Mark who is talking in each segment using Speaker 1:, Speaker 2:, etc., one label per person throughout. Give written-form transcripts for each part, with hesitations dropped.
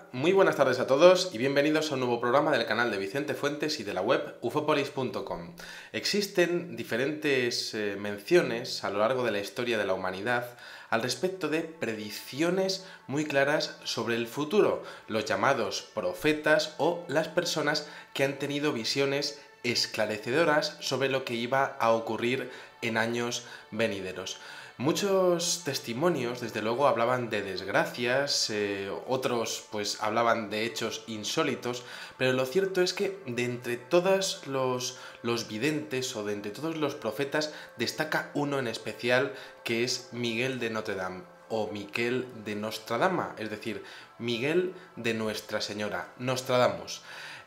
Speaker 1: muy buenas tardes a todos y bienvenidos a un nuevo programa del canal de Vicente Fuentes y de la web ufopolis.com. Existen diferentes menciones a lo largo de la historia de la humanidad al respecto de predicciones muy claras sobre el futuro, los llamados profetas o las personas que han tenido visiones esclarecedoras sobre lo que iba a ocurrir en años venideros. Muchos testimonios, desde luego, hablaban de desgracias, otros pues hablaban de hechos insólitos, pero lo cierto es que de entre todos los videntes o de entre todos los profetas destaca uno en especial, que es Miguel de Notre Dame o Miquel de Nostradama, es decir, Miguel de Nuestra Señora, Nostradamus.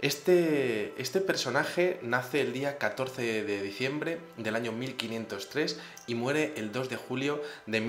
Speaker 1: Este personaje nace el día 14 de diciembre del año 1503 y muere el 2 de julio de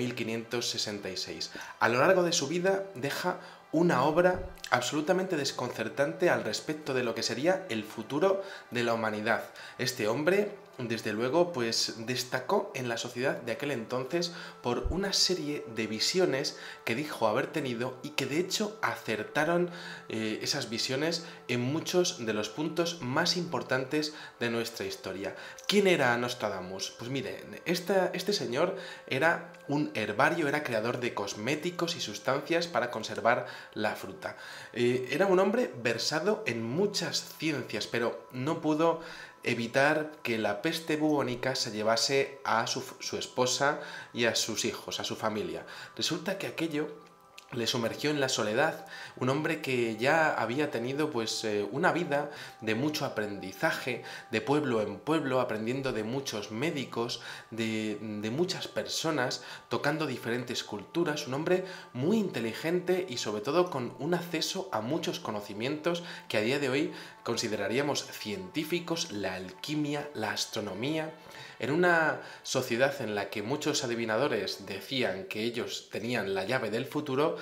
Speaker 1: 1566. A lo largo de su vida deja una obra absolutamente desconcertante al respecto de lo que sería el futuro de la humanidad. Este hombre, desde luego, pues destacó en la sociedad de aquel entonces por una serie de visiones que dijo haber tenido y que de hecho acertaron esas visiones en muchos de los puntos más importantes de nuestra historia. ¿Quién era Nostradamus? Pues mire, este señor era un herbario, era creador de cosméticos y sustancias para conservar la fruta. Era un hombre versado en muchas ciencias, pero no pudo evitar que la peste bubónica se llevase a su esposa y a sus hijos, a su familia. Resulta que aquello le sumergió en la soledad, un hombre que ya había tenido pues una vida de mucho aprendizaje, de pueblo en pueblo, aprendiendo de muchos médicos, de muchas personas, tocando diferentes culturas, un hombre muy inteligente y sobre todo con un acceso a muchos conocimientos que a día de hoy consideraríamos científicos, la alquimia, la astronomía. En una sociedad en la que muchos adivinadores decían que ellos tenían la llave del futuro,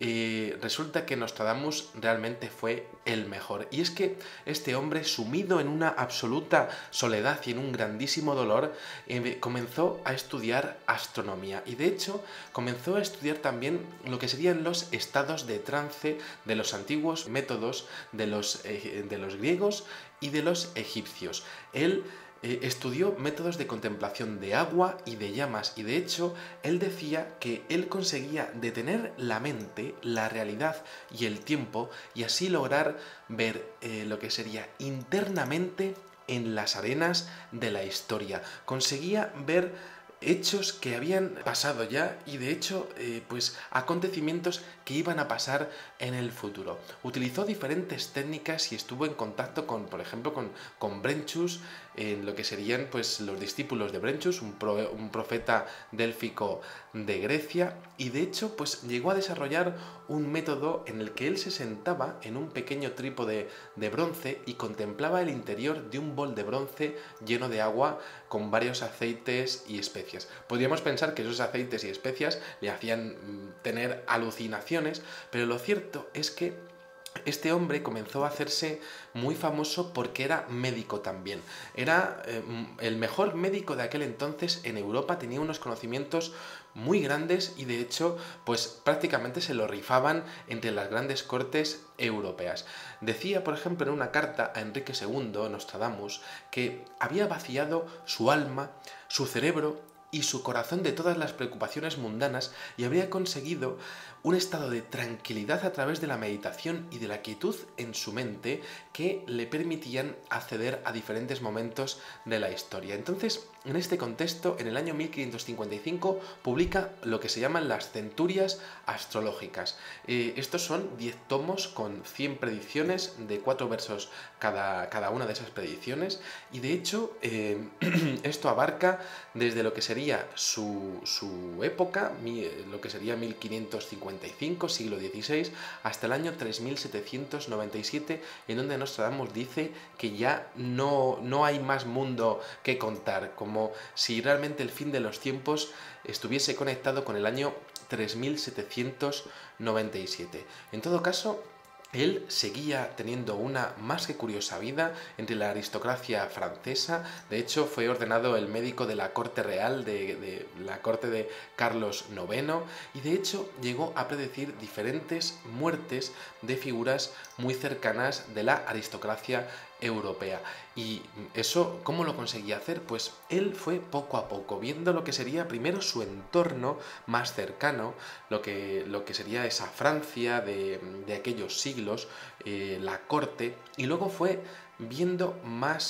Speaker 1: resulta que Nostradamus realmente fue el mejor. Y es que este hombre, sumido en una absoluta soledad y en un grandísimo dolor, comenzó a estudiar astronomía. Y de hecho comenzó a estudiar también lo que serían los estados de trance de los antiguos métodos de los griegos y de los egipcios. Él estudió métodos de contemplación de agua y de llamas y de hecho él decía que él conseguía detener la mente, la realidad y el tiempo y así lograr ver lo que sería internamente en las arenas de la historia. Conseguía ver hechos que habían pasado ya y de hecho pues acontecimientos que iban a pasar en el futuro. Utilizó diferentes técnicas y estuvo en contacto con, por ejemplo, con Brentius, en lo que serían pues los discípulos de Brentius, un profeta délfico de Grecia, y de hecho pues llegó a desarrollar un método en el que él se sentaba en un pequeño trípode de bronce y contemplaba el interior de un bol de bronce lleno de agua con varios aceites y especias. Podríamos pensar que esos aceites y especias le hacían tener alucinaciones, pero lo cierto es que este hombre comenzó a hacerse muy famoso porque era médico también. Era el mejor médico de aquel entonces en Europa, tenía unos conocimientos muy grandes y de hecho pues prácticamente se lo rifaban entre las grandes cortes europeas. Decía, por ejemplo, en una carta a Enrique II, Nostradamus, que había vaciado su alma, su cerebro y su corazón de todas las preocupaciones mundanas y habría conseguido un estado de tranquilidad a través de la meditación y de la quietud en su mente que le permitían acceder a diferentes momentos de la historia. Entonces, en este contexto, en el año 1555 publica lo que se llaman las Centurias Astrológicas. Estos son 10 tomos con 100 predicciones de 4 versos cada una de esas predicciones y de hecho esto abarca desde lo que sería su época, lo que sería 1555, siglo XVI, hasta el año 3797, en donde Nostradamus dice que ya no hay más mundo que contar, como si realmente el fin de los tiempos estuviese conectado con el año 3797. En todo caso, Él seguía teniendo una más que curiosa vida entre la aristocracia francesa. De hecho, fue ordenado el médico de la corte real, de la corte de Carlos IX, y de hecho llegó a predecir diferentes muertes de figuras muy cercanas de la aristocracia europea. ¿Y eso cómo lo conseguía hacer? Pues él fue poco a poco, viendo lo que sería primero su entorno más cercano, lo que sería esa Francia de aquellos siglos, la corte, y luego fue viendo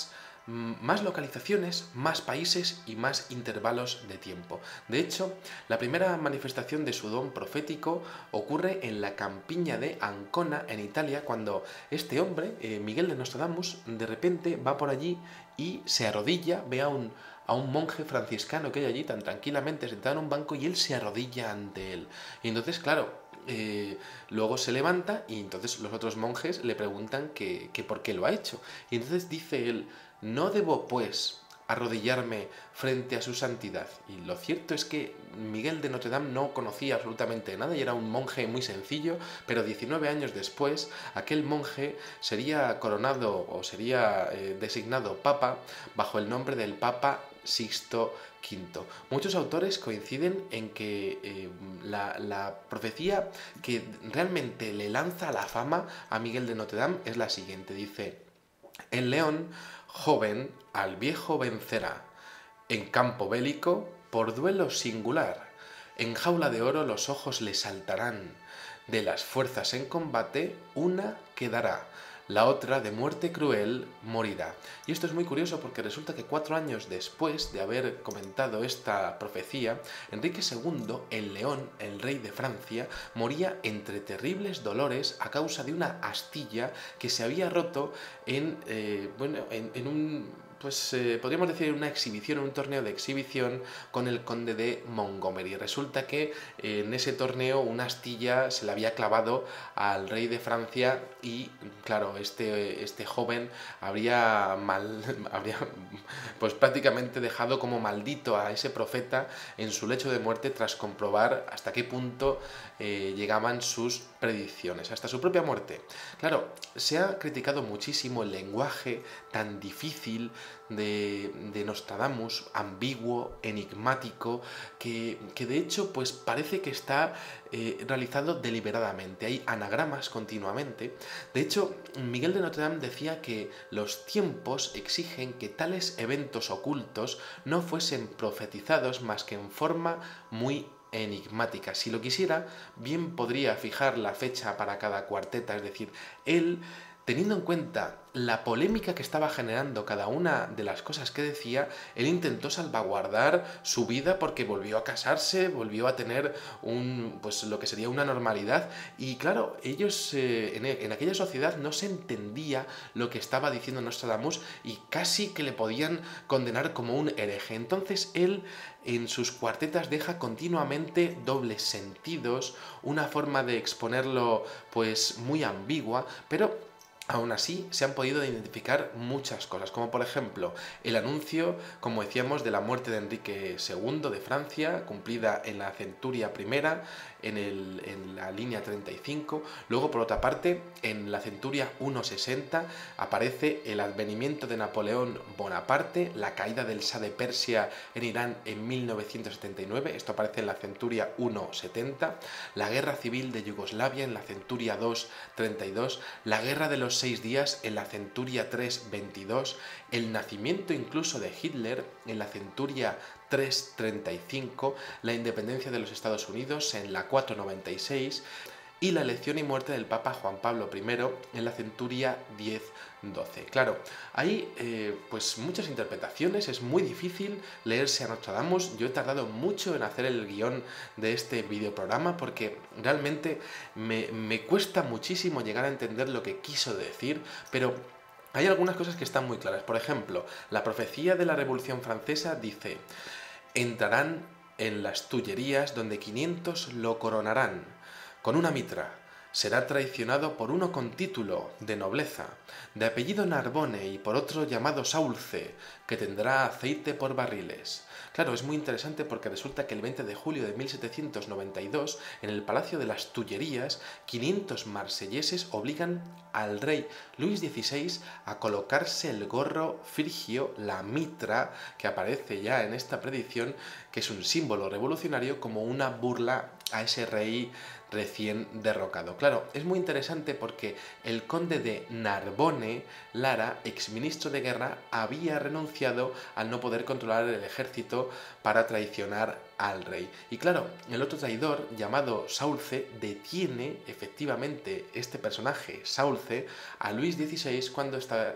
Speaker 1: más localizaciones, más países y más intervalos de tiempo. De hecho, la primera manifestación de su don profético ocurre en la campiña de Ancona, en Italia, cuando este hombre, Miguel de Nostradamus, de repente va por allí y se arrodilla, ve a un monje franciscano que hay allí tan tranquilamente sentado en un banco y él se arrodilla ante él. Y entonces, claro, luego se levanta y entonces los otros monjes le preguntan que por qué lo ha hecho. Y entonces dice él: no debo, pues, arrodillarme frente a su santidad. Y lo cierto es que Miguel de Notre Dame no conocía absolutamente nada y era un monje muy sencillo, pero 19 años después aquel monje sería coronado o sería designado papa bajo el nombre del Papa Sixto V. Muchos autores coinciden en que la profecía que realmente le lanza a la fama a Miguel de Notre Dame es la siguiente. Dice: el león joven al viejo vencerá, en campo bélico por duelo singular, en jaula de oro los ojos le saltarán, de las fuerzas en combate una quedará, la otra de muerte cruel morirá. Y esto es muy curioso porque resulta que 4 años después de haber comentado esta profecía, Enrique II, el León, el rey de Francia, moría entre terribles dolores a causa de una astilla que se había roto en un... Pues podríamos decir una exhibición, un torneo de exhibición con el conde de Montgomery. Resulta que en ese torneo una astilla se le había clavado al rey de Francia y, claro, este joven habría pues prácticamente dejado como maldito a ese profeta en su lecho de muerte tras comprobar hasta qué punto llegaban sus predicciones, hasta su propia muerte. Claro, se ha criticado muchísimo el lenguaje tan difícil de Nostradamus, ambiguo, enigmático, que de hecho pues parece que está realizado deliberadamente. Hay anagramas continuamente. De hecho, Miguel de Notre Dame decía que los tiempos exigen que tales eventos ocultos no fuesen profetizados más que en forma muy enigmática. Si lo quisiera, bien podría fijar la fecha para cada cuarteta, es decir, él, teniendo en cuenta la polémica que estaba generando cada una de las cosas que decía, él intentó salvaguardar su vida porque volvió a casarse, volvió a tener pues lo que sería una normalidad. Y claro, ellos en aquella sociedad no se entendía lo que estaba diciendo Nostradamus y casi que le podían condenar como un hereje. Entonces él en sus cuartetas deja continuamente dobles sentidos, una forma de exponerlo pues muy ambigua, pero aún así, se han podido identificar muchas cosas, como por ejemplo el anuncio, como decíamos, de la muerte de Enrique II de Francia, cumplida en la centuria primera, en la línea 35. Luego, por otra parte, en la centuria 160 aparece el advenimiento de Napoleón Bonaparte, la caída del Shah de Persia en Irán en 1979, esto aparece en la centuria 170, la guerra civil de Yugoslavia en la centuria 232, la guerra de los 6 días en la centuria 322, el nacimiento incluso de Hitler en la centuria 335, la independencia de los Estados Unidos en la 496 y la elección y muerte del Papa Juan Pablo I en la centuria 10-12. Claro, hay pues muchas interpretaciones, es muy difícil leerse a Nostradamus. Yo he tardado mucho en hacer el guión de este videoprograma porque realmente me cuesta muchísimo llegar a entender lo que quiso decir, pero hay algunas cosas que están muy claras. Por ejemplo, la profecía de la Revolución Francesa dice: entrarán en las Tullerías donde 500 lo coronarán con una mitra. Será traicionado por uno con título de nobleza, de apellido Narbone y por otro llamado Saulce, que tendrá aceite por barriles. Claro, es muy interesante porque resulta que el 20 de julio de 1792, en el Palacio de las Tullerías, 500 marselleses obligan al rey Luis XVI a colocarse el gorro frigio, la mitra, que aparece ya en esta predicción, que es un símbolo revolucionario, como una burla a ese rey recién derrocado. Claro, es muy interesante porque el conde de Narbonne, Lara, exministro de guerra, había renunciado al no poder controlar el ejército para traicionar al rey. Y claro, el otro traidor, llamado Saulce, detiene efectivamente este personaje, Saulce, a Luis XVI cuando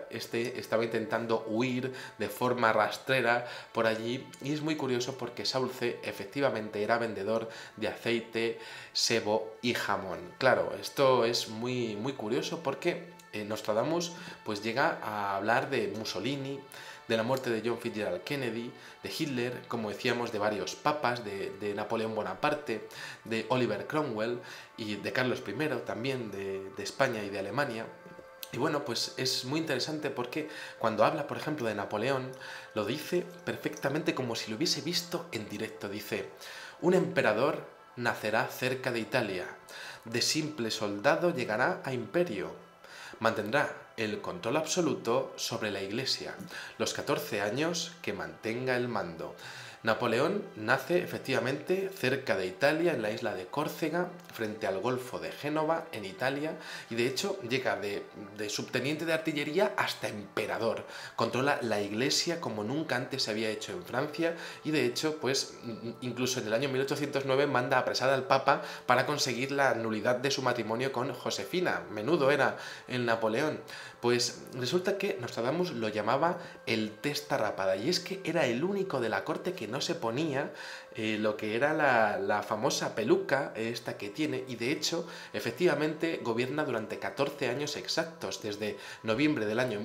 Speaker 1: estaba intentando huir de forma rastrera por allí. Y es muy curioso porque Saulce efectivamente era vendedor de aceite, sebo y jamón. Claro, esto es muy, muy curioso porque Nostradamus pues llega a hablar de Mussolini, de la muerte de John Fitzgerald Kennedy, de Hitler, como decíamos, de varios papas, de Napoleón Bonaparte, de Oliver Cromwell y de Carlos I también, de España y de Alemania. Y bueno, pues es muy interesante porque cuando habla, por ejemplo, de Napoleón, lo dice perfectamente como si lo hubiese visto en directo. Dice: un emperador nacerá cerca de Italia, de simple soldado llegará a imperio, mantendrá el control absoluto sobre la Iglesia, los 14 años que mantenga el mando. Napoleón nace efectivamente cerca de Italia, en la isla de Córcega, frente al Golfo de Génova, en Italia, y de hecho llega de subteniente de artillería hasta emperador. Controla la Iglesia como nunca antes se había hecho en Francia, y de hecho, pues incluso en el año 1809 manda apresar al Papa para conseguir la nulidad de su matrimonio con Josefina. Menudo era el Napoleón. Pues resulta que Nostradamus lo llamaba el testa rapada, y es que era el único de la corte que no se ponía lo que era la famosa peluca esta que tiene, y de hecho efectivamente gobierna durante 14 años exactos, desde noviembre del año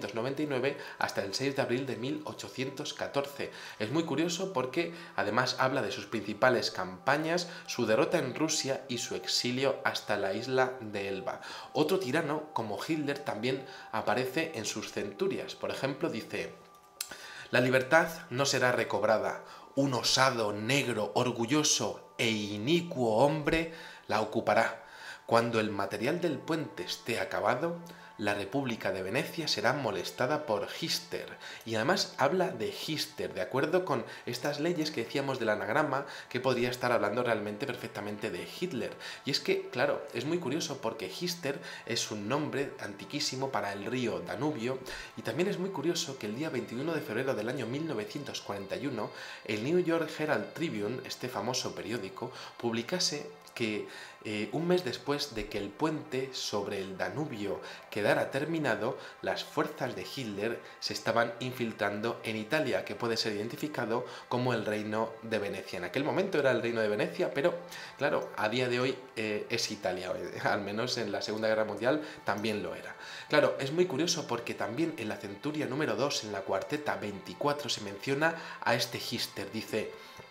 Speaker 1: 1799 hasta el 6 de abril de 1814. Es muy curioso porque además habla de sus principales campañas, su derrota en Rusia y su exilio hasta la isla de Elba. Otro tirano como Hitler también aparece en sus centurias. Por ejemplo, dice: la libertad no será recobrada. Un osado, negro, orgulloso e inicuo hombre la ocupará. Cuando el material del puente esté acabado, la República de Venecia será molestada por Hister. Y además habla de Hister, de acuerdo con estas leyes que decíamos del anagrama, que podría estar hablando realmente perfectamente de Hitler. Y es que, claro, es muy curioso porque Hister es un nombre antiquísimo para el río Danubio, y también es muy curioso que el día 21 de febrero del año 1941, el New York Herald Tribune, este famoso periódico, publicase que un mes después de que el puente sobre el Danubio quedara terminado, las fuerzas de Hitler se estaban infiltrando en Italia, que puede ser identificado como el Reino de Venecia. En aquel momento era el Reino de Venecia, pero claro, a día de hoy es Italia, al menos en la Segunda Guerra Mundial también lo era. Claro, es muy curioso porque también en la centuria número 2, en la cuarteta 24, se menciona a este Hister. Dice: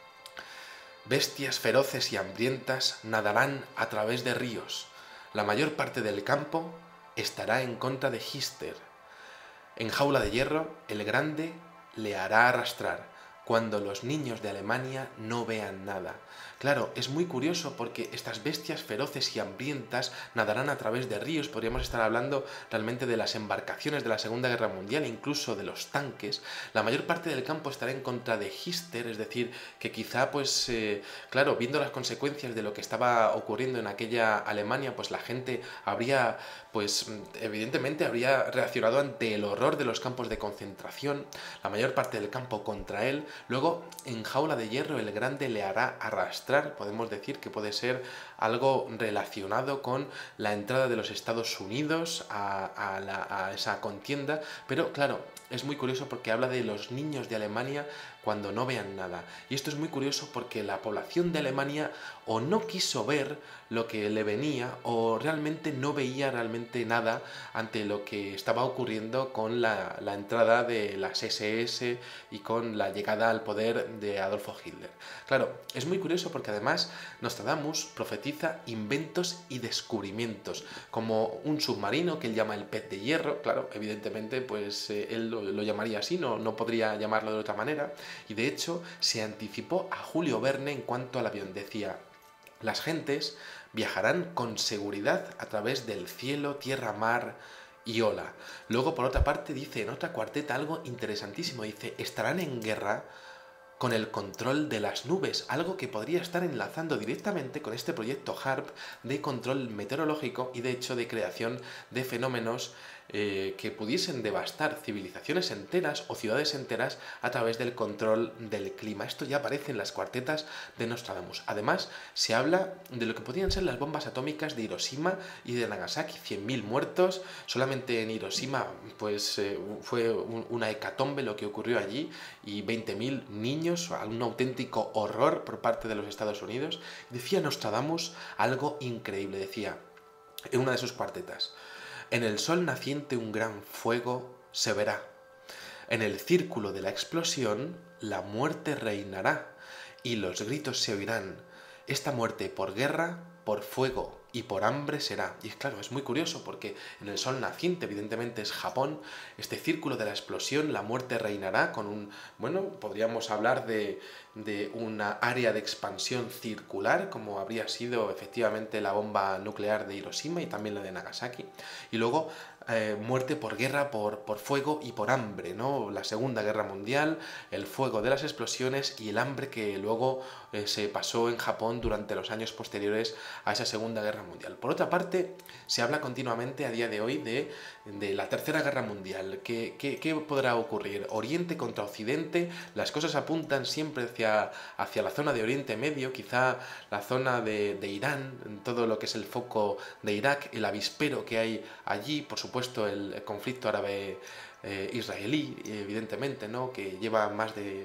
Speaker 1: bestias feroces y hambrientas nadarán a través de ríos. La mayor parte del campo estará en contra de Hister. En jaula de hierro, el grande le hará arrastrar cuando los niños de Alemania no vean nada. Claro, es muy curioso porque estas bestias feroces y hambrientas nadarán a través de ríos. Podríamos estar hablando realmente de las embarcaciones de la Segunda Guerra Mundial, incluso de los tanques. La mayor parte del campo estará en contra de Hister, es decir, que quizá, pues, claro, viendo las consecuencias de lo que estaba ocurriendo en aquella Alemania, pues la gente habría, pues, evidentemente habría reaccionado ante el horror de los campos de concentración. La mayor parte del campo contra él. Luego, en jaula de hierro, el grande le hará arrastrar. Podemos decir que puede ser algo relacionado con la entrada de los Estados Unidos a esa contienda, pero claro, es muy curioso porque habla de los niños de Alemania cuando no vean nada. Y esto es muy curioso porque la población de Alemania o no quiso ver lo que le venía o realmente no veía realmente nada ante lo que estaba ocurriendo con la entrada de las SS y con la llegada al poder de Adolfo Hitler. Claro, es muy curioso porque además Nostradamus profetiza inventos y descubrimientos, como un submarino que él llama el pez de hierro. Claro, evidentemente pues él lo llamaría así, no podría llamarlo de otra manera. y de hecho se anticipó a Julio Verne en cuanto al avión. Decía: las gentes viajarán con seguridad a través del cielo, tierra, mar y ola. Luego, por otra parte, dice en otra cuarteta algo interesantísimo. Dice: estarán en guerra con el control de las nubes, algo que podría estar enlazando directamente con este proyecto HARP de control meteorológico y de hecho de creación de fenómenos que pudiesen devastar civilizaciones enteras o ciudades enteras a través del control del clima. Esto ya aparece en las cuartetas de Nostradamus. Además, se habla de lo que podrían ser las bombas atómicas de Hiroshima y de Nagasaki, 100.000 muertos. Solamente en Hiroshima pues fue una hecatombe lo que ocurrió allí, y 20.000 niños, un auténtico horror por parte de los Estados Unidos. Decía Nostradamus algo increíble, decía en una de sus cuartetas: en el sol naciente un gran fuego se verá. En el círculo de la explosión la muerte reinará y los gritos se oirán. Esta muerte por guerra, por fuego y por hambre será. Y claro, es muy curioso porque en el sol naciente, evidentemente es Japón, este círculo de la explosión, la muerte reinará con un, bueno, podríamos hablar de una área de expansión circular, como habría sido efectivamente la bomba nuclear de Hiroshima y también la de Nagasaki. Y luego muerte por guerra, por fuego y por hambre, ¿no? La Segunda Guerra Mundial, el fuego de las explosiones y el hambre que luego se pasó en Japón durante los años posteriores a esa Segunda Guerra Mundial. Por otra parte, se habla continuamente a día de hoy de la Tercera Guerra Mundial. ¿Qué podrá ocurrir? Oriente contra Occidente, las cosas apuntan siempre hacia la zona de Oriente Medio, quizá la zona de Irán, todo lo que es el foco de Irak, el avispero que hay allí, por supuesto el conflicto árabe israelí, evidentemente, ¿no? Que lleva más de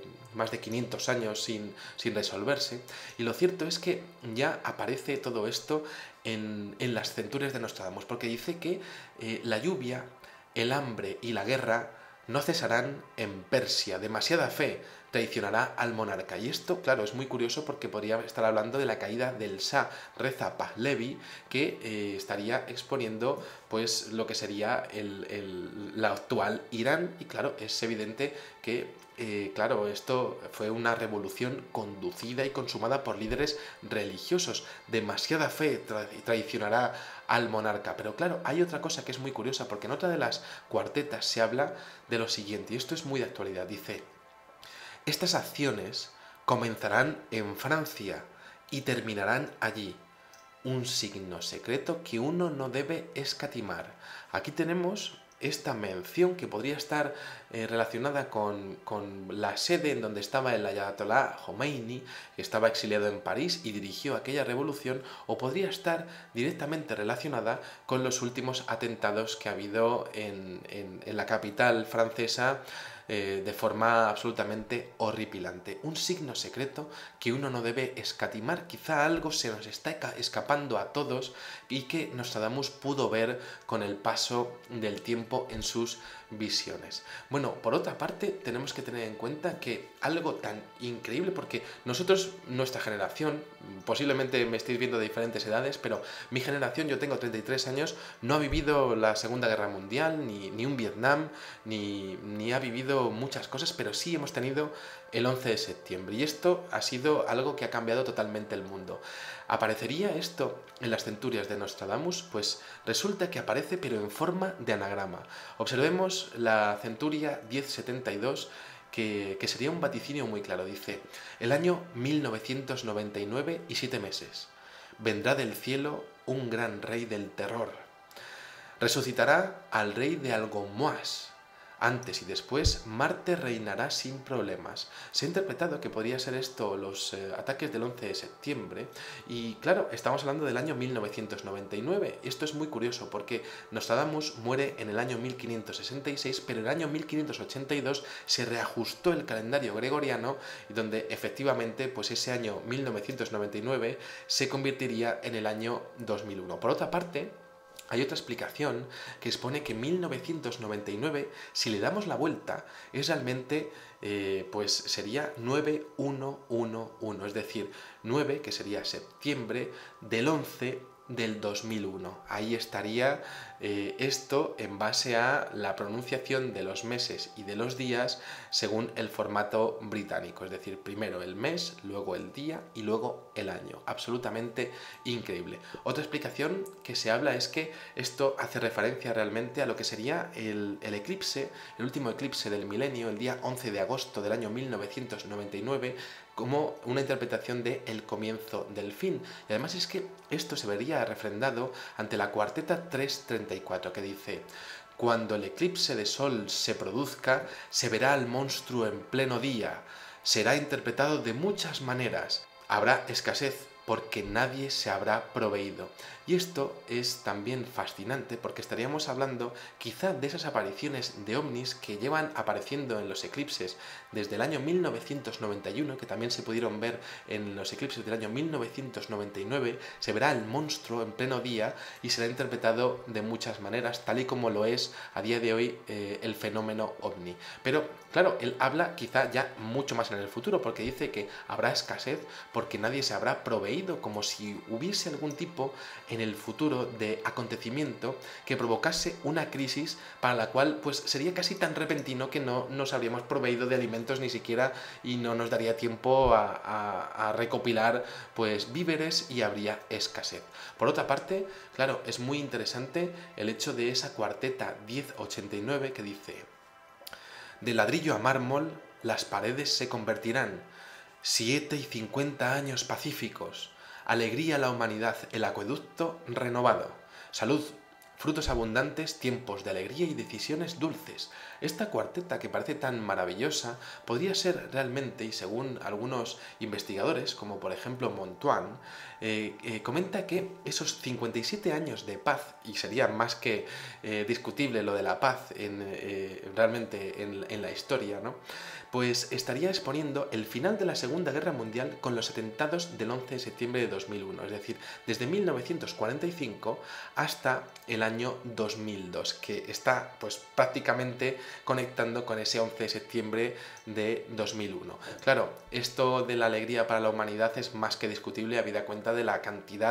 Speaker 1: 500 años sin resolverse. Y lo cierto es que ya aparece todo esto en las centurias de Nostradamus, porque dice que la lluvia, el hambre y la guerra no cesarán en Persia. Demasiada fe traicionará al monarca. Y esto, claro, es muy curioso porque podría estar hablando de la caída del Shah Reza Pahlavi, que estaría exponiendo pues lo que sería la actual Irán. Y claro, es evidente que claro, esto fue una revolución conducida y consumada por líderes religiosos. Demasiada fe traicionará al monarca. Pero claro, hay otra cosa que es muy curiosa, porque en otra de las cuartetas se habla de lo siguiente, y esto es muy de actualidad. Dice: estas acciones comenzarán en Francia y terminarán allí. Un signo secreto que uno no debe escatimar. Aquí tenemos esta mención que podría estar relacionada con la sede en donde estaba el Ayatollah Khomeini, que estaba exiliado en París y dirigió aquella revolución, o podría estar directamente relacionada con los últimos atentados que ha habido en la capital francesa, de forma absolutamente horripilante. Un signo secreto que uno no debe escatimar. Quizá algo se nos está escapando a todos y que Nostradamus pudo ver con el paso del tiempo en sus visiones. Bueno, por otra parte, tenemos que tener en cuenta que algo tan increíble, porque nosotros, nuestra generación, posiblemente me estéis viendo de diferentes edades, pero mi generación, yo tengo 33 años, no ha vivido la Segunda Guerra Mundial, ni un Vietnam, ni ha vivido muchas cosas, pero sí hemos tenido el 11 de septiembre, y esto ha sido algo que ha cambiado totalmente el mundo. ¿Aparecería esto en las centurias de Nostradamus? Pues resulta que aparece, pero en forma de anagrama. Observemos la centuria 1072, que sería un vaticinio muy claro. Dice: el año 1999 y 7 meses. Vendrá del cielo un gran rey del terror. Resucitará al rey de Algomois. Antes y después, Marte reinará sin problemas. Se ha interpretado que podría ser esto los ataques del 11 de septiembre. Y claro, estamos hablando del año 1999. Esto es muy curioso porque Nostradamus muere en el año 1566, pero en el año 1582 se reajustó el calendario gregoriano, y donde efectivamente pues ese año 1999 se convertiría en el año 2001. Por otra parte, hay otra explicación que expone que 1999, si le damos la vuelta, es realmente, pues sería 9111, es decir, 9, que sería septiembre, del 11 del 2001. Ahí estaría esto en base a la pronunciación de los meses y de los días según el formato británico, es decir, primero el mes, luego el día y luego el año. Absolutamente increíble. Otra explicación que se habla es que esto hace referencia realmente a lo que sería el eclipse, el último eclipse del milenio, el día 11 de agosto del año 1999, como una interpretación de el comienzo del fin. Y además es que esto se vería refrendado ante la cuarteta 334, que dice: cuando el eclipse de sol se produzca, se verá al monstruo en pleno día. Será interpretado de muchas maneras. Habrá escasez porque nadie se habrá proveído. Y esto es también fascinante porque estaríamos hablando quizá de esas apariciones de ovnis que llevan apareciendo en los eclipses desde el año 1991, que también se pudieron ver en los eclipses del año 1999. Se verá el monstruo en pleno día y será interpretado de muchas maneras, tal y como lo es a día de hoy el fenómeno ovni. Pero claro, él habla quizá ya mucho más en el futuro, porque dice que habrá escasez porque nadie se habrá proveído, como si hubiese algún tipo en el futuro de acontecimiento que provocase una crisis para la cual pues sería casi tan repentino que no nos habríamos proveído de alimentos ni siquiera, y no nos daría tiempo a recopilar pues víveres y habría escasez. Por otra parte, claro, es muy interesante el hecho de esa cuarteta 1089 que dice: de ladrillo a mármol las paredes se convertirán, 7 y 50 años pacíficos, alegría a la humanidad, el acueducto renovado, salud, frutos abundantes, tiempos de alegría y decisiones dulces. Esta cuarteta, que parece tan maravillosa, podría ser realmente, y según algunos investigadores, como por ejemplo Montaigne, comenta que esos 57 años de paz, y sería más que discutible lo de la paz realmente en la historia, ¿no?, pues estaría exponiendo el final de la Segunda Guerra Mundial con los atentados del 11 de septiembre de 2001, es decir, desde 1945 hasta el año 2002, que está pues prácticamente conectando con ese 11 de septiembre de 2001. Claro, esto de la alegría para la humanidad es más que discutible, habida cuenta de la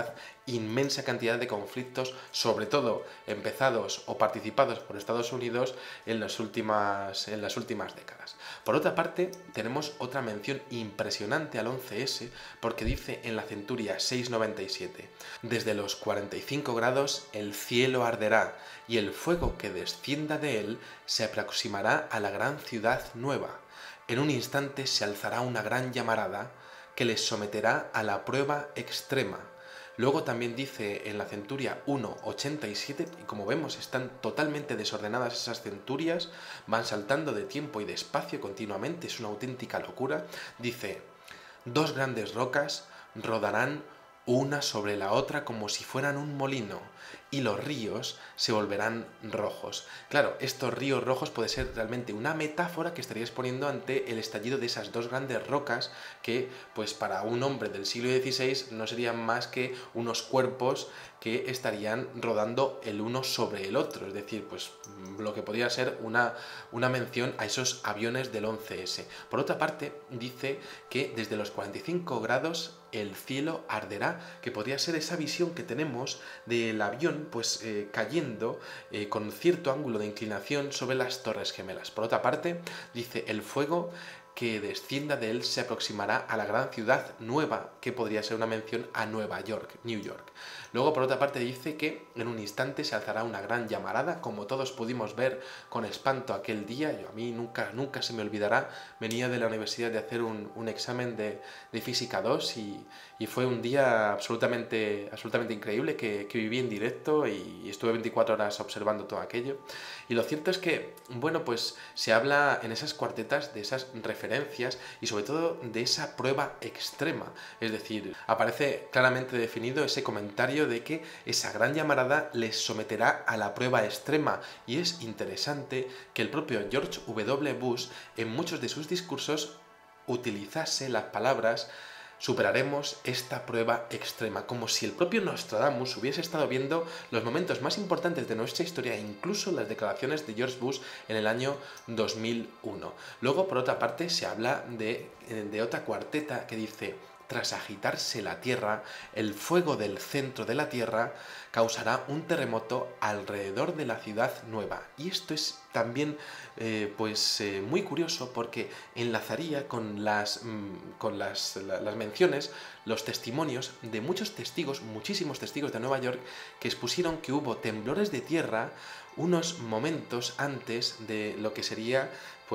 Speaker 1: inmensa cantidad de conflictos, sobre todo empezados o participados por Estados Unidos en las últimas décadas. Por otra parte, tenemos otra mención impresionante al 11S, porque dice en la centuria 697: desde los 45 grados el cielo arderá, y el fuego que descienda de él se aproximará a la gran ciudad nueva. En un instante se alzará una gran llamarada que les someterá a la prueba extrema. Luego también dice en la centuria 187, y como vemos están totalmente desordenadas esas centurias, van saltando de tiempo y de espacio continuamente, es una auténtica locura. Dice: dos grandes rocas rodarán una sobre la otra como si fueran un molino, y los ríos se volverán rojos. Claro, estos ríos rojos puede ser realmente una metáfora que estarías poniendo ante el estallido de esas dos grandes rocas que, pues para un hombre del siglo XVI, no serían más que unos cuerpos que estarían rodando el uno sobre el otro, es decir, pues lo que podría ser una mención a esos aviones del 11S. Por otra parte, dice que desde los 45 grados el cielo arderá, que podría ser esa visión que tenemos del avión pues cayendo con cierto ángulo de inclinación sobre las Torres Gemelas. Por otra parte, dice: el fuego que descienda de él se aproximará a la gran ciudad nueva, que podría ser una mención a Nueva York, New York. Luego, por otra parte, dice que en un instante se alzará una gran llamarada, como todos pudimos ver con espanto aquel día. A mí nunca se me olvidará, venía de la universidad de hacer un examen de Física 2 y fue un día absolutamente increíble que viví en directo, y estuve 24 horas observando todo aquello. Y lo cierto es que, bueno, pues se habla en esas cuartetas de esas referencias y sobre todo de esa prueba extrema, es decir, aparece claramente definido ese comentario de que esa gran llamarada les someterá a la prueba extrema, y es interesante que el propio George W. Bush en muchos de sus discursos utilizase las palabras superaremos esta prueba extrema, como si el propio Nostradamus hubiese estado viendo los momentos más importantes de nuestra historia e incluso las declaraciones de George Bush en el año 2001. Luego, por otra parte, se habla de otra cuarteta que dice: tras agitarse la Tierra, el fuego del centro de la Tierra causará un terremoto alrededor de la ciudad nueva. Y esto es también muy curioso, porque enlazaría con las menciones, los testimonios de muchos testigos, muchísimos testigos de Nueva York, que expusieron que hubo temblores de tierra unos momentos antes de lo que sería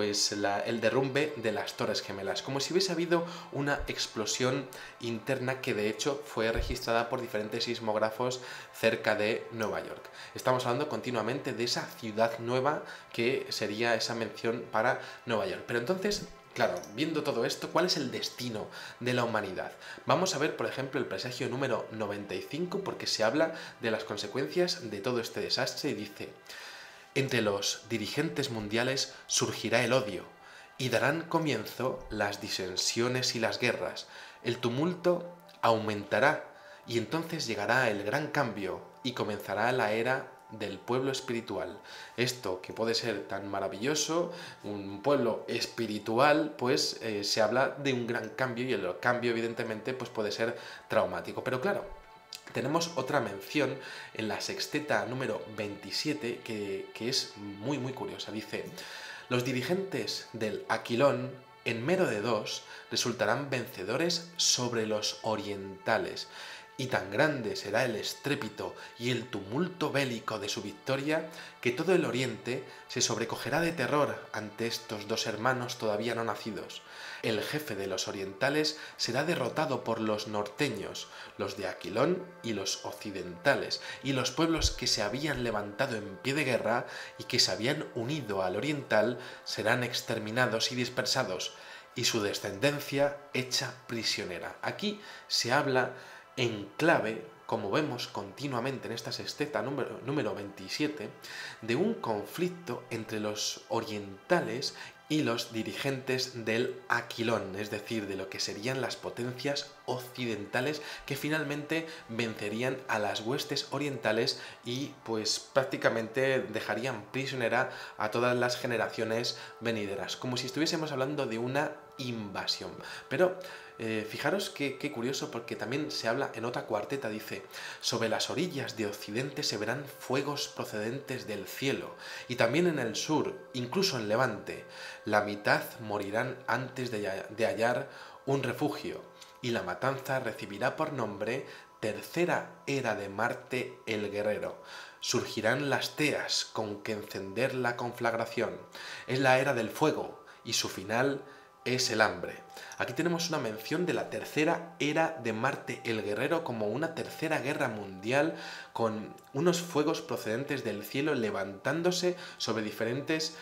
Speaker 1: el derrumbe de las Torres Gemelas, como si hubiese habido una explosión interna que de hecho fue registrada por diferentes sismógrafos cerca de Nueva York. Estamos hablando continuamente de esa ciudad nueva que sería esa mención para Nueva York. Pero entonces, claro, viendo todo esto, ¿cuál es el destino de la humanidad? Vamos a ver, por ejemplo, el presagio número 95, porque se habla de las consecuencias de todo este desastre y dice: entre los dirigentes mundiales surgirá el odio y darán comienzo las disensiones y las guerras. El tumulto aumentará y entonces llegará el gran cambio y comenzará la era del pueblo espiritual. Esto que puede ser tan maravilloso, un pueblo espiritual, se habla de un gran cambio, y el cambio evidentemente puede ser traumático. Pero claro, tenemos otra mención en la sexteta número 27 que es muy curiosa. Dice: los dirigentes del Aquilón, en mero de dos, resultarán vencedores sobre los orientales, y tan grande será el estrépito y el tumulto bélico de su victoria que todo el oriente se sobrecogerá de terror ante estos dos hermanos todavía no nacidos. El jefe de los orientales será derrotado por los norteños, los de Aquilón y los occidentales, y los pueblos que se habían levantado en pie de guerra y que se habían unido al oriental serán exterminados y dispersados, y su descendencia hecha prisionera. Aquí se habla en clave, como vemos continuamente en esta sexteta número 27, de un conflicto entre los orientales y los dirigentes del Aquilón, es decir, de lo que serían las potencias occidentales, que finalmente vencerían a las huestes orientales y prácticamente dejarían prisionera a todas las generaciones venideras, como si estuviésemos hablando de una invasión. Pero fijaros qué curioso, porque también se habla en otra cuarteta, dice: sobre las orillas de occidente se verán fuegos procedentes del cielo, y también en el sur, incluso en Levante, la mitad morirán antes de hallar un refugio, y la matanza recibirá por nombre tercera era de Marte el guerrero. Surgirán las teas con que encender la conflagración. Es la era del fuego, y su final es el hambre. Aquí tenemos una mención de la tercera era de Marte el Guerrero como una tercera guerra mundial, con unos fuegos procedentes del cielo levantándose sobre diferentes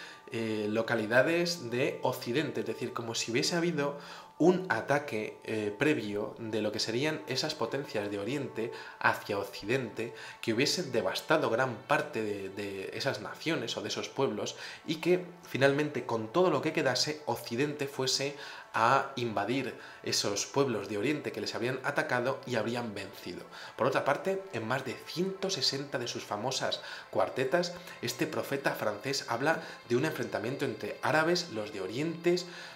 Speaker 1: localidades de Occidente, es decir, como si hubiese habido un ataque previo de lo que serían esas potencias de Oriente hacia Occidente, que hubiesen devastado gran parte de esas naciones o de esos pueblos, y que finalmente, con todo lo que quedase, Occidente fuese a invadir esos pueblos de Oriente que les habían atacado y habrían vencido. Por otra parte, en más de 160 de sus famosas cuartetas, este profeta francés habla de un enfrentamiento entre árabes, los de Oriente,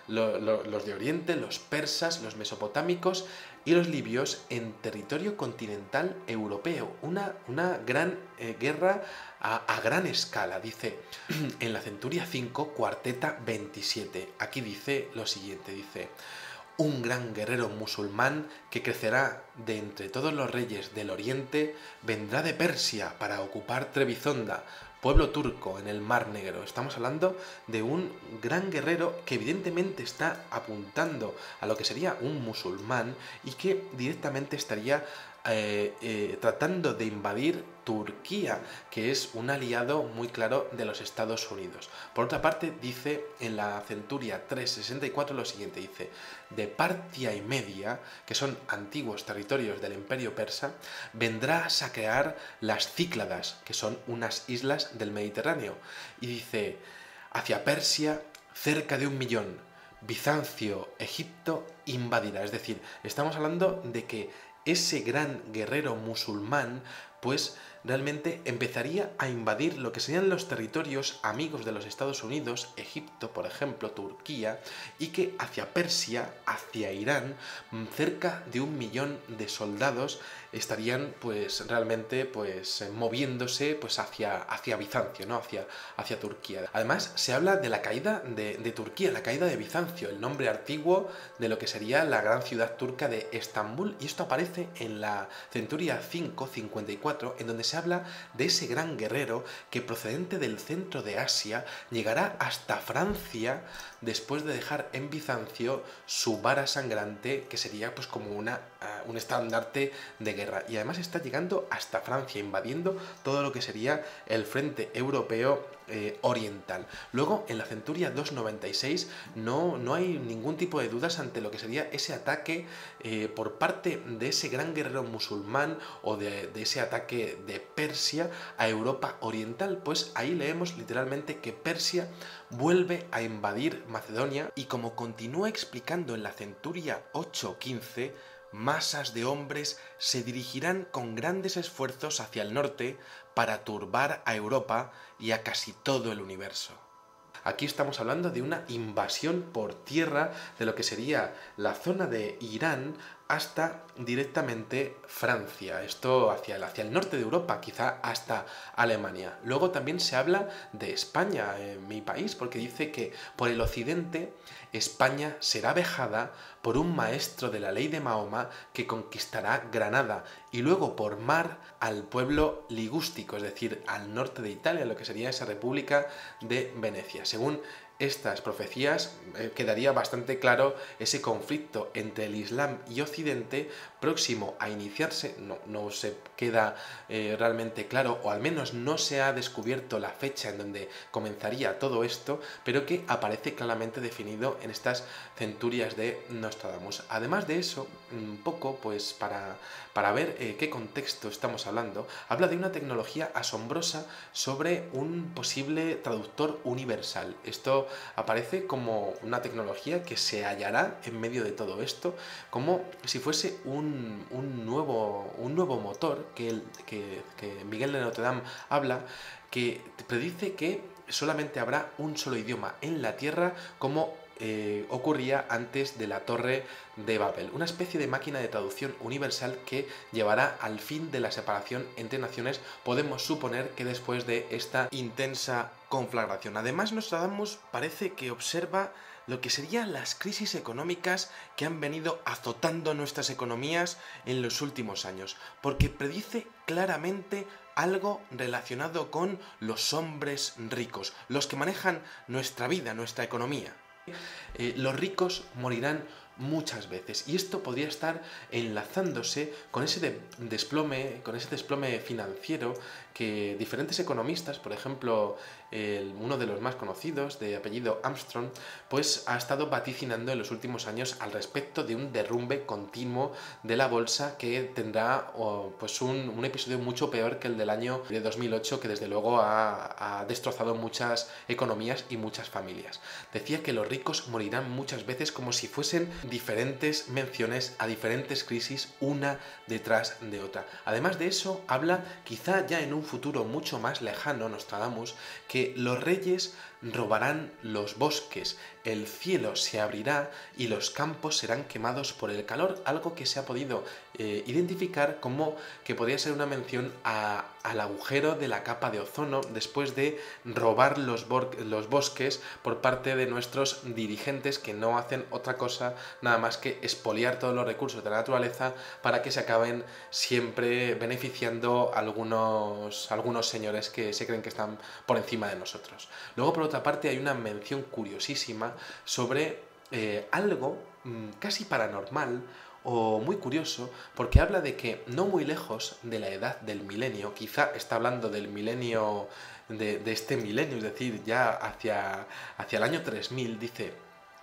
Speaker 1: los persas, los mesopotámicos y los libios en territorio continental europeo. Una gran guerra a gran escala. Dice en la centuria 5, cuarteta 27. Aquí dice lo siguiente, dice: un gran guerrero musulmán que crecerá de entre todos los reyes del Oriente vendrá de Persia para ocupar Trebizonda, pueblo turco en el Mar Negro. Estamos hablando de un gran guerrero que evidentemente está apuntando a lo que sería un musulmán y que directamente estaría tratando de invadir Turquía, que es un aliado muy claro de los Estados Unidos. Por otra parte, dice en la centuria 364 lo siguiente, dice: de Partia y Media, que son antiguos territorios del Imperio Persa, vendrá a saquear las Cícladas, que son unas islas del Mediterráneo, y dice: hacia Persia cerca de 1 millón, Bizancio, Egipto invadirá. Es decir, estamos hablando de que ese gran guerrero musulmán pues realmente empezaría a invadir lo que serían los territorios amigos de los Estados Unidos, Egipto, por ejemplo, Turquía, y que hacia Persia, hacia Irán, cerca de 1 millón de soldados estarían pues realmente pues moviéndose pues hacia Bizancio, ¿no? Hacia Turquía. Además, se habla de la caída de Turquía, la caída de Bizancio, el nombre antiguo de lo que sería la gran ciudad turca de Estambul, y esto aparece en la Centuria 554, en donde se habla de ese gran guerrero que, procedente del centro de Asia, llegará hasta Francia después de dejar en Bizancio su vara sangrante, que sería pues como un estandarte de guerra. Y además está llegando hasta Francia, invadiendo todo lo que sería el frente europeo oriental. Luego, en la Centuria 296 no hay ningún tipo de dudas ante lo que sería ese ataque por parte de ese gran guerrero musulmán, o de ese ataque de Persia a Europa oriental. Pues ahí leemos literalmente que Persia vuelve a invadir Macedonia, y como continúa explicando en la Centuria 815, masas de hombres se dirigirán con grandes esfuerzos hacia el norte para turbar a Europa y a casi todo el universo. Aquí estamos hablando de una invasión por tierra de lo que sería la zona de Irán hasta directamente Francia, esto hacia el norte de Europa, quizá hasta Alemania. Luego también se habla de España, mi país, porque dice que por el occidente España será vejada por un maestro de la ley de Mahoma que conquistará Granada, y luego por mar al pueblo ligústico, es decir, al norte de Italia, lo que sería esa República de Venecia. Según estas profecías, quedaría bastante claro ese conflicto entre el Islam y Occidente próximo a iniciarse. No se queda realmente claro, o al menos no se ha descubierto la fecha en donde comenzaría todo esto, pero que aparece claramente definido en estas centurias de Nostradamus. Además de eso, un poco pues para ver qué contexto estamos hablando, habla de una tecnología asombrosa sobre un posible traductor universal. Esto aparece como una tecnología que se hallará en medio de todo esto, como si fuese un nuevo motor que Miguel de Notre Dame habla, que predice que solamente habrá un solo idioma en la Tierra, como ocurría antes de la Torre de Babel, una especie de máquina de traducción universal que llevará al fin de la separación entre naciones, podemos suponer que después de esta intensa conflagración. Además, Nostradamus parece que observa lo que serían las crisis económicas que han venido azotando nuestras economías en los últimos años, porque predice claramente algo relacionado con los hombres ricos, los que manejan nuestra vida, nuestra economía. Los ricos morirán muchas veces, y esto podría estar enlazándose con ese desplome financiero que diferentes economistas, por ejemplo uno de los más conocidos, de apellido Armstrong, pues ha estado vaticinando en los últimos años al respecto de un derrumbe continuo de la bolsa, que tendrá pues un episodio mucho peor que el del año de 2008, que desde luego ha destrozado muchas economías y muchas familias. Decía que los ricos morirán muchas veces, como si fuesen diferentes menciones a diferentes crisis una detrás de otra. Además de eso, habla, quizá ya en un futuro mucho más lejano, Nostradamus, que los reyes robarán los bosques, el cielo se abrirá y los campos serán quemados por el calor, algo que se ha podido identificar como que podría ser una mención al agujero de la capa de ozono después de robar los bosques por parte de nuestros dirigentes, que no hacen otra cosa nada más que expoliar todos los recursos de la naturaleza para que se acaben siempre beneficiando algunos señores que se creen que están por encima de nosotros. Luego, por otra parte, hay una mención curiosísima sobre algo casi paranormal o muy curioso, porque habla de que no muy lejos de la edad del milenio, quizá está hablando del milenio de este milenio, es decir, ya hacia el año 3000, dice: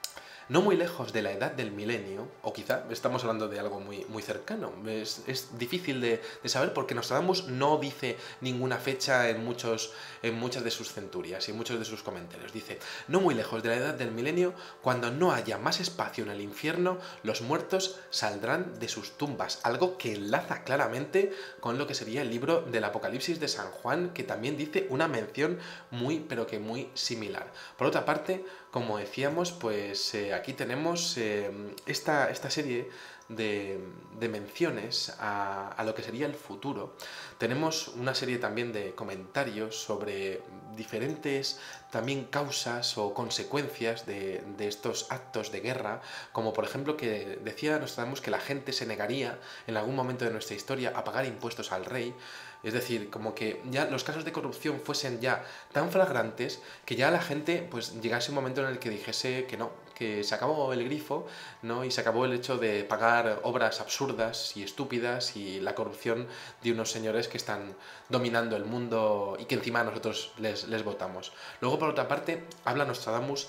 Speaker 1: no muy lejos de la edad del milenio, o quizá estamos hablando de algo muy, muy cercano, es difícil de saber porque Nostradamus no dice ninguna fecha en muchas de sus centurias y en muchos de sus comentarios. Dice, no muy lejos de la edad del milenio, cuando no haya más espacio en el infierno, los muertos saldrán de sus tumbas, algo que enlaza claramente con lo que sería el libro del Apocalipsis de San Juan, que también dice una mención muy, pero que muy similar. Por otra parte, como decíamos, pues aquí tenemos esta serie de menciones a lo que sería el futuro. Tenemos una serie también de comentarios sobre diferentes también causas o consecuencias de estos actos de guerra, como por ejemplo que decía Nostradamus que la gente se negaría en algún momento de nuestra historia a pagar impuestos al rey. Es decir, como que ya los casos de corrupción fuesen ya tan flagrantes que ya la gente pues llegase un momento en el que dijese que no, que se acabó el grifo, ¿no? Y se acabó el hecho de pagar obras absurdas y estúpidas y la corrupción de unos señores que están dominando el mundo y que encima nosotros les votamos. Luego, por otra parte, habla Nostradamus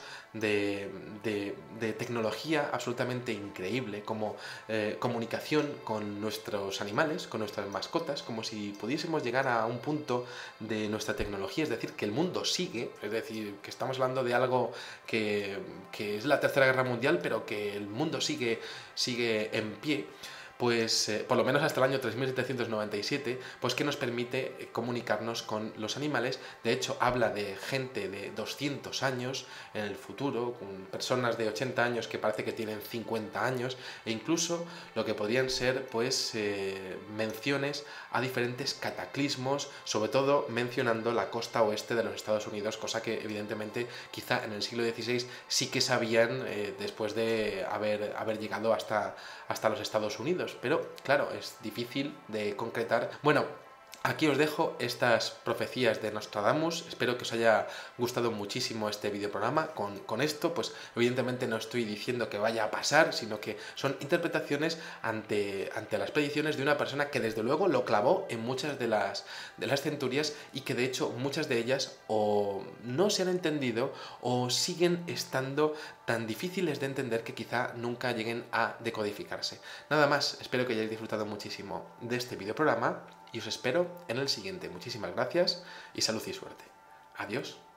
Speaker 1: de tecnología absolutamente increíble, como comunicación con nuestros animales, con nuestras mascotas, como si pudiésemos llegar a un punto de nuestra tecnología, es decir, que el mundo sigue, es decir, que estamos hablando de algo que es la Tercera Guerra Mundial, pero que el mundo sigue en pie. Pues por lo menos hasta el año 3797, pues que nos permite comunicarnos con los animales. De hecho, habla de gente de 200 años en el futuro, con personas de 80 años que parece que tienen 50 años, e incluso lo que podrían ser pues menciones a diferentes cataclismos, sobre todo mencionando la costa oeste de los Estados Unidos, cosa que evidentemente quizá en el siglo XVI sí que sabían después de haber llegado hasta los Estados Unidos. Pero claro, es difícil de concretar. Bueno, aquí os dejo estas profecías de Nostradamus. Espero que os haya gustado muchísimo este videoprograma. Con esto, pues evidentemente no estoy diciendo que vaya a pasar, sino que son interpretaciones ante las predicciones de una persona que desde luego lo clavó en muchas de las centurias y que de hecho muchas de ellas o no se han entendido o siguen estando tan difíciles de entender que quizá nunca lleguen a decodificarse. Nada más, espero que hayáis disfrutado muchísimo de este videoprograma y os espero en el siguiente. Muchísimas gracias y salud y suerte. Adiós.